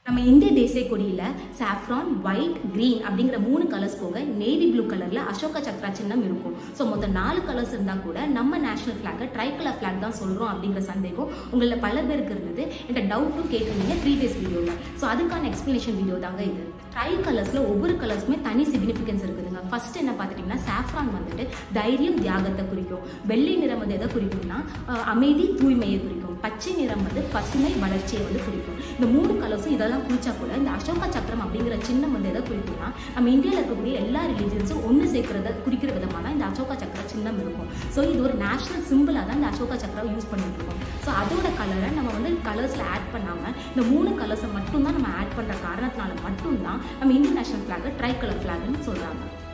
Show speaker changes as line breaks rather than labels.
நம்ம இந்திய தேசிய கொடியில சாஃப்ரான், ஒயிட், கிரீன் அப்படிங்கிற 3 கலர்ஸ் போக நேவி ப்ளூ கலர்ல அசோகா சக்ரா சின்னம் இருக்கும். ஸோ மொத்தம் 4 கலர்ஸ் இருந்தா கூட நம்ம நேஷனல் ஃபிளாகை ட்ரைகலர் ஃபிளாக் தான் சொல்றோம் அப்படிங்கிற சந்தேகம் உங்கள பல பேருக்கு இருந்தது. இந்த டவுட்டும் கேட்டிருந்தீங்க ப்ரீவியஸ் வீடியோல. ஸோ அதுக்கான எக்ஸ்பிளனேஷன் வீடியோ தாங்க இது. ட்ரை கலர்ஸ்ல ஒவ்வொரு கலர்ஸ்க்குமே தனி சிக்னிஃபிகன்ஸ் இருக்குதுங்க. ஃபர்ஸ்ட் என்ன பார்த்துட்டீங்கன்னா சாஃப்ரான் வந்துட்டு தைரியம், தியாகத்தை குறிக்கும். வெள்ளை நிறம் வந்து எதை குறிக்கும்னா அமைதி, தூய்மையை குறிக்கும். பச்சை நிறம் வந்து பசுமை, வளர்ச்சியை வந்து குறிக்கும். இந்த 3 கலர்ஸும் இதெல்லாம் குறிச்சா கூட இந்த அசோகா சக்கரம் அப்படிங்கிற சின்னம் வந்து எதை குறிக்கும்னா நம்ம இந்தியாவில் இருக்கக்கூடிய எல்லா ரிலீஜன்ஸும் ஒன்று சேர்க்கிறத குறிக்கிற விதமாக தான் இந்த அசோகா சக்கர சின்னம் இருக்கும். ஸோ இது ஒரு நேஷனல் சிம்பிளாக தான் இந்த அசோகா சக்கரம் யூஸ் பண்ணிட்டு இருக்கோம். ஸோ அதோட கலரை நம்ம வந்து கலர்ஸில் ஆட் பண்ணாமல் இந்த 3 கலர்ஸை மட்டும்தான் நம்ம ஆட் பண்ணுற காரணத்தினால மட்டும்தான் நம்ம இந்தியன் நேஷனல் ஃபிளாகை ட்ரை கலர் ஃபிளாக்னு சொல்கிறாங்க.